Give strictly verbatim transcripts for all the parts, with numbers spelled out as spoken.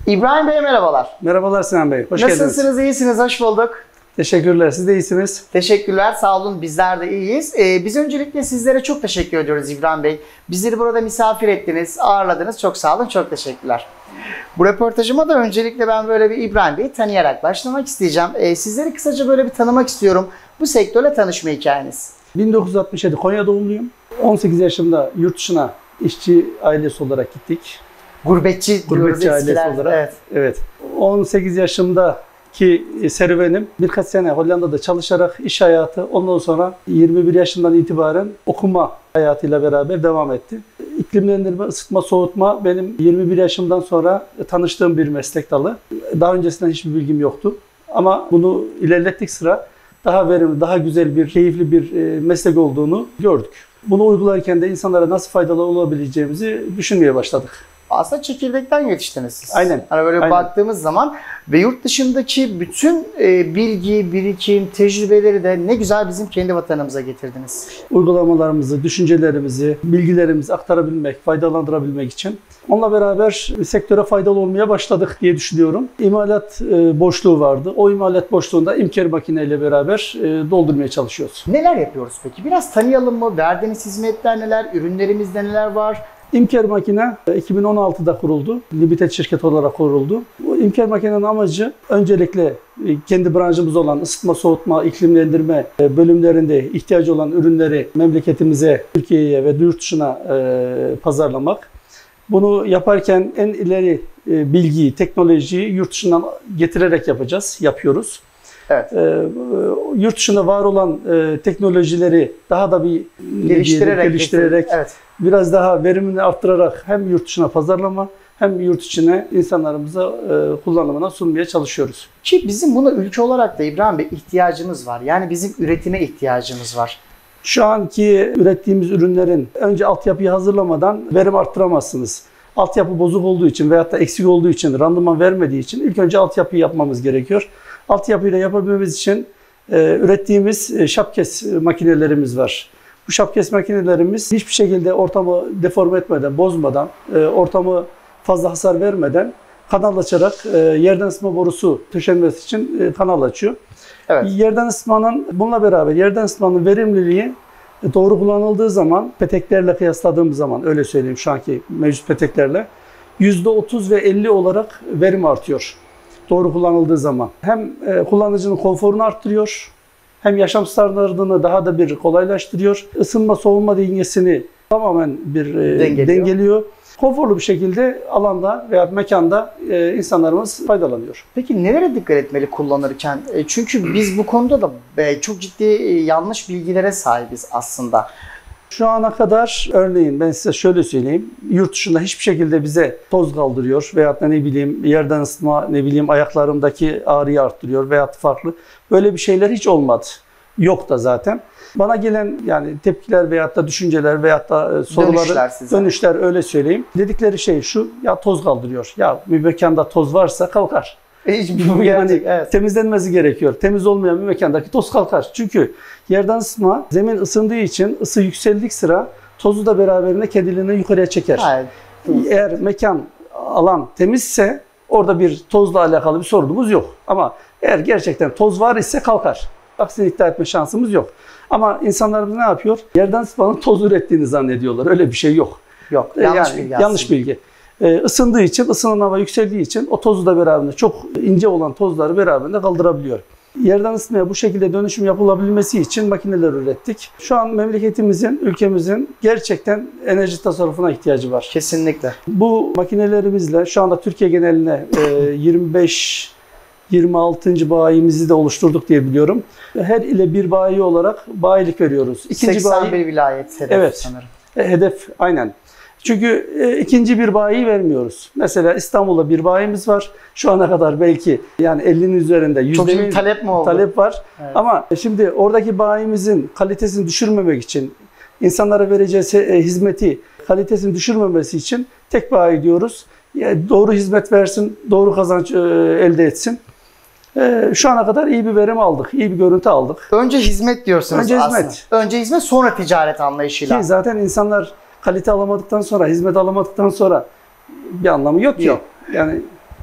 İbrahim Bey merhabalar. Merhabalar Sinan Bey, hoş Nasılsınız, geldiniz. Nasılsınız, iyisiniz, hoş bulduk. Teşekkürler, siz de iyisiniz. Teşekkürler, sağ olun, bizler de iyiyiz. Ee, biz öncelikle sizlere çok teşekkür ediyoruz İbrahim Bey. Bizleri burada misafir ettiniz, ağırladınız, çok sağ olun, çok teşekkürler. Bu röportajıma da öncelikle ben böyle bir İbrahim Bey'i tanıyarak başlamak isteyeceğim. Ee, sizleri kısaca böyle bir tanımak istiyorum. Bu sektörle tanışma hikayeniz. bin dokuz yüz altmış yedi Konya doğumluyum. on sekiz yaşımda yurt dışına işçi ailesi olarak gittik. Gurbetçi diyoruz Gurbetçi eskiler. ailesi olarak. Evet. Evet. on sekiz yaşımdaki serüvenim birkaç sene Hollanda'da çalışarak iş hayatı, ondan sonra yirmi bir yaşından itibaren okuma hayatıyla beraber devam etti. İklimlendirme, ısıtma, soğutma benim yirmi bir yaşımdan sonra tanıştığım bir meslek dalı. Daha öncesinden hiçbir bilgim yoktu. Ama bunu ilerlettik sıra daha verimli, daha güzel bir, keyifli bir meslek olduğunu gördük. Bunu uygularken de insanlara nasıl faydalı olabileceğimizi düşünmeye başladık. Aslında çekirdekten yetiştiniz siz. Aynen. Hani böyle Aynen. baktığımız zaman ve yurt dışındaki bütün e, bilgi, birikim, tecrübeleri de ne güzel bizim kendi vatanımıza getirdiniz. Uygulamalarımızı, düşüncelerimizi, bilgilerimizi aktarabilmek, faydalandırabilmek için onunla beraber sektöre faydalı olmaya başladık diye düşünüyorum. İmalat e, boşluğu vardı. O imalat boşluğunda İmker makineyle beraber e, doldurmaya çalışıyoruz. Neler yapıyoruz peki? Biraz tanıyalım mı? Verdiğiniz hizmetler neler? Ürünlerimizde neler var? İmker makine iki bin on altıda kuruldu. Limited şirket olarak kuruldu. Bu İmker makinenin amacı öncelikle kendi branşımız olan ısıtma, soğutma, iklimlendirme bölümlerinde ihtiyacı olan ürünleri memleketimize, Türkiye'ye ve yurt dışına pazarlamak. Bunu yaparken en ileri bilgiyi, teknolojiyi yurt dışından getirerek yapacağız, yapıyoruz. Evet. E, yurt dışında var olan e, teknolojileri daha da bir geliştirerek, geliştirerek evet. biraz daha verimini arttırarak hem yurt dışına pazarlama hem yurt içine insanlarımıza e, kullanımına sunmaya çalışıyoruz. Ki bizim buna ülke olarak da İbrahim Bey ihtiyacımız var. Yani bizim üretime ihtiyacımız var. Şu anki ürettiğimiz ürünlerin önce altyapıyı hazırlamadan verim arttıramazsınız. Altyapı bozuk olduğu için veyahut da eksik olduğu için, randıman vermediği için ilk önce altyapıyı yapmamız gerekiyor. Altyapıyla yapabilmemiz için e, ürettiğimiz e, şapkes makinelerimiz var. Bu şapkes makinelerimiz hiçbir şekilde ortamı deforme etmeden, bozmadan, e, ortamı fazla hasar vermeden kanal açarak e, yerden ısıtma borusu döşenmesi için e, kanal açıyor. Evet. Yerden ısıtmanın, bununla beraber yerden ısıtmanın verimliliği doğru kullanıldığı zaman, peteklerle kıyasladığımız zaman, öyle söyleyeyim şu anki mevcut peteklerle, yüzde otuz ve elli olarak verim artıyor. Doğru kullanıldığı zaman. Hem e, kullanıcının konforunu arttırıyor, hem yaşam standartını daha da bir kolaylaştırıyor. Isınma soğuma dengesini tamamen bir e, dengeliyor. dengeliyor. Konforlu bir şekilde alanda veya mekanda e, insanlarımız faydalanıyor. Peki nelere dikkat etmeli kullanırken? E, çünkü biz bu konuda da e, çok ciddi e, yanlış bilgilere sahibiz aslında. Şu ana kadar örneğin ben size şöyle söyleyeyim. Yurt dışında hiçbir şekilde bize toz kaldırıyor veyahut da ne bileyim yerden ısıtma, ne bileyim ayaklarımdaki ağrıyı arttırıyor veyahut farklı. Böyle bir şeyler hiç olmadı. Yok da zaten. Bana gelen yani tepkiler veyahut da düşünceler veyahut da soruları, dönüşler, dönüşler öyle söyleyeyim. Dedikleri şey şu, ya toz kaldırıyor. Ya bir mekanda toz varsa kalkar. Hiç yani evet. temizlenmesi gerekiyor. Temiz olmayan bir mekandaki toz kalkar. Çünkü yerden ısıtma, zemin ısındığı için ısı yükseldik sıra tozu da beraberinde kendiliğinden yukarıya çeker. Hayır. Eğer mekan, alan temizse orada bir tozla alakalı bir sorunumuz yok. Ama eğer gerçekten toz var ise kalkar. Aksini iddia etme şansımız yok. Ama insanlarımız ne yapıyor? Yerden ısıtmanın toz ürettiğini zannediyorlar. Öyle bir şey yok. Yok. Yanlış yani, bilgi. Yanlış bilgi. Ee, ısındığı için, ısınan hava yükseldiği için o tozu da beraberinde çok ince olan tozları beraberinde kaldırabiliyor. Yerden ısıtmaya bu şekilde dönüşüm yapılabilmesi için makineler ürettik. Şu an memleketimizin, ülkemizin gerçekten enerji tasarrufuna ihtiyacı var. Kesinlikle. Bu makinelerimizle şu anda Türkiye geneline yirmi beş yirmi altıncı bayimizi de oluşturduk diye biliyorum. Her ile bir bayi olarak bayilik veriyoruz. İkinci seksen bir bayi, vilayet hedef evet, sanırım. Hedef aynen. Çünkü e, ikinci bir bayi vermiyoruz. Mesela İstanbul'da bir bayimiz var. Şu ana kadar belki yani ellinin üzerinde çok iyi talep mi oldu? Talep var. Evet. Ama şimdi oradaki bayimizin kalitesini düşürmemek için, insanlara vereceği e, hizmeti kalitesini düşürmemesi için tek bayi diyoruz. Yani doğru hizmet versin, doğru kazanç e, elde etsin. E, şu ana kadar iyi bir verim aldık, iyi bir görüntü aldık. Önce hizmet diyorsunuz Önce aslında. hizmet. Önce hizmet, sonra ticaret anlayışıyla. Ki zaten insanlar kalite alamadıktan sonra, hizmet alamadıktan sonra bir anlamı yok ki. Yok. Yani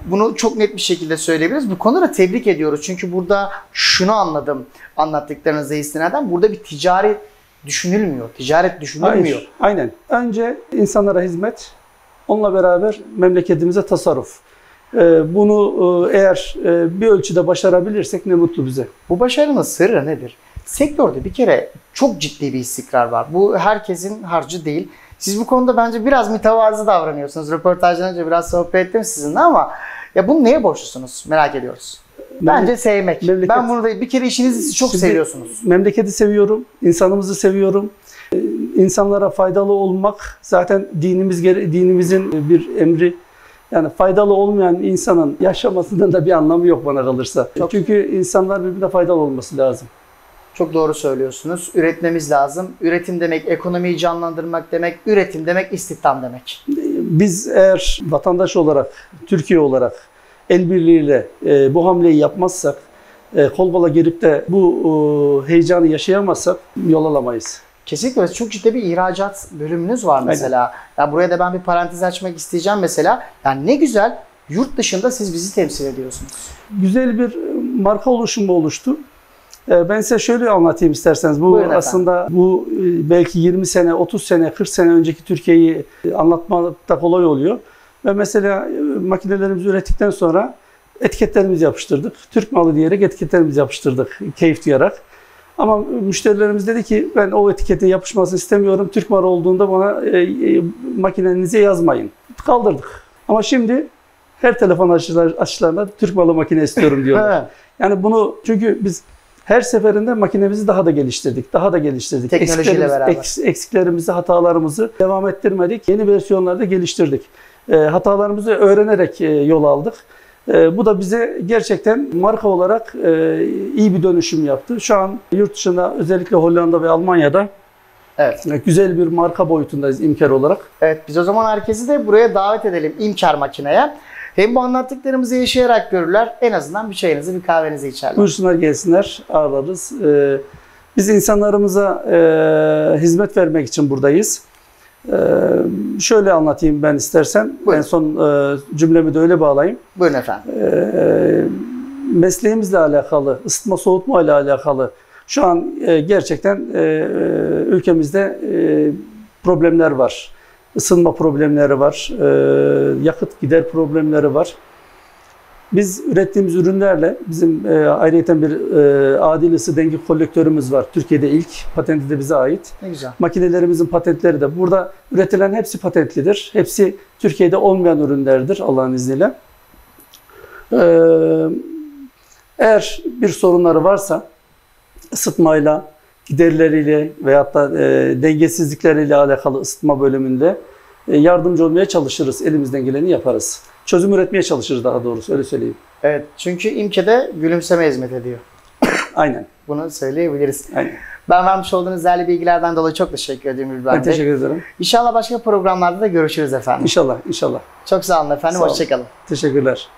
Bunu çok net bir şekilde söyleyebiliriz. Bu konuda tebrik ediyoruz. Çünkü burada şunu anladım anlattıklarınıza istinaden. Burada bir ticari düşünülmüyor. Ticaret düşünülmüyor. Hayır, aynen. Önce insanlara hizmet, onunla beraber memleketimize tasarruf. Ee, bunu e, eğer e, bir ölçüde başarabilirsek ne mutlu bize. Bu başarının sırrı nedir? Sektörde bir kere çok ciddi bir istikrar var. Bu herkesin harcı değil. Siz bu konuda bence biraz mütevazı davranıyorsunuz. Röportajdan önce biraz sohbet ettim sizinle ama ya bunu neye borçlusunuz? Merak ediyoruz. Bence Memleket- sevmek. memleket- Ben bunu da bir kere işinizi siz çok Şimdi seviyorsunuz. Memleketi seviyorum, insanımızı seviyorum. Ee, İnsanlara faydalı olmak zaten dinimiz gere- dinimizin bir emri. Yani faydalı olmayan insanın yaşamasının da bir anlamı yok bana kalırsa. Çok- Çünkü insanlar birbirine faydalı olması lazım. Çok doğru söylüyorsunuz. Üretmemiz lazım. Üretim demek ekonomiyi canlandırmak demek. Üretim demek istihdam demek. Biz eğer vatandaş olarak, Türkiye olarak el birliğiyle e, bu hamleyi yapmazsak, e, kol kola girip de bu e, heyecanı yaşayamazsak yol alamayız. Kesinlikle çok ciddi bir ihracat bölümünüz var mesela. Ya buraya da ben bir parantez açmak isteyeceğim mesela. Yani ne güzel yurt dışında siz bizi temsil ediyorsunuz. Güzel bir marka oluşumu oluştu. E, Ben size şöyle anlatayım isterseniz. Bu Buyurun efendim. aslında bu e, belki yirmi sene, otuz sene, kırk sene önceki Türkiye'yi anlatmakta kolay oluyor. Ve mesela e, makinelerimizi ürettikten sonra etiketlerimizi yapıştırdık. Türk malı diyerek etiketlerimizi yapıştırdık, keyif duyarak. Ama müşterilerimiz dedi ki ben o etikete yapışmasını istemiyorum. Türk malı olduğunda bana e, e, makinenize yazmayın. Kaldırdık. Ama şimdi her telefon açılar, açılarında Türk malı makine istiyorum diyorlar. Evet. Yani bunu çünkü biz her seferinde makinemizi daha da geliştirdik, daha da geliştirdik. Teknolojiyle Eksiklerimiz- beraber. eks- eksiklerimizi, hatalarımızı devam ettirmedik. Yeni versiyonlarda geliştirdik. E, hatalarımızı öğrenerek e, yol aldık. E, bu da bize gerçekten marka olarak e, iyi bir dönüşüm yaptı. Şu an yurt dışında özellikle Hollanda ve Almanya'da Evet. e, güzel bir marka boyutundayız İmker olarak. Evet, biz o zaman herkesi de buraya davet edelim İmkar makineye. Hem bu anlattıklarımızı yaşayarak görürler, en azından bir çayınızı, bir kahvenizi içerler. Buyursunlar gelsinler, ağırlarız. E, biz insanlarımıza e, hizmet vermek için buradayız. E, şöyle anlatayım ben istersen. Buyurun. En son e, cümlemi de öyle bağlayayım. Buyurun efendim. E, mesleğimizle alakalı, ısıtma soğutma ile alakalı şu an e, gerçekten e, ülkemizde e, problemler var. Isınma problemleri var, e, yakıt gider problemleri var. Biz ürettiğimiz ürünlerle, bizim e, ayrıyeten bir e, adil ısı denge kolektörümüz var. Türkiye'de ilk, patenti de bize ait. Ne güzel. Makinelerimizin patentleri de burada üretilen hepsi patentlidir. Hepsi Türkiye'de olmayan ürünlerdir Allah'ın izniyle. Ee, eğer bir sorunları varsa ısıtmayla, giderleriyle veyahut da e, dengesizlikleriyle alakalı ısıtma bölümünde e, yardımcı olmaya çalışırız. Elimizden geleni yaparız. Çözüm üretmeye çalışırız daha doğrusu öyle söyleyeyim. Evet, çünkü İMKE'de gülümseme hizmet ediyor. Aynen. Bunu söyleyebiliriz. Aynen. Ben vermiş olduğunuz değerli bilgilerden dolayı çok teşekkür ediyorum Ülben Ben Bey. teşekkür ederim. İnşallah başka programlarda da görüşürüz efendim. İnşallah, inşallah. Çok sağ olun efendim, Sağ olun. hoşçakalın. Teşekkürler.